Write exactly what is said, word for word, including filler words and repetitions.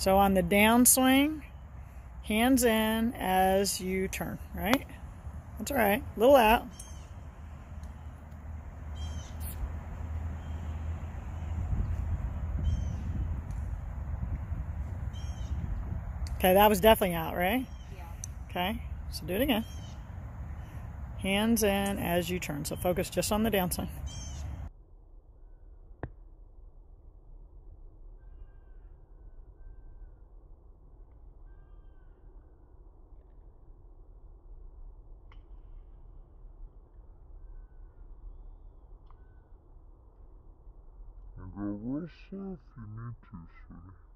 So on the downswing, hands in as you turn, right? That's all right. A little out. Okay, that was definitely out, right? Yeah. Okay, so do it again. Hands in as you turn. So focus just on the downswing. And go real slow if you need to, sweetie.